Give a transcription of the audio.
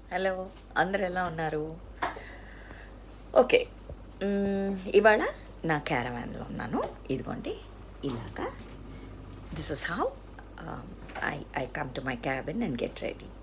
Hello, అందరు ఎలా ఉన్నారు? ఓకే. ఇవాళ నా క్యారవాన్లో ఉన్నాను. ఇదిగోండి ఇలాగా. This is how I come to my cabin and get ready.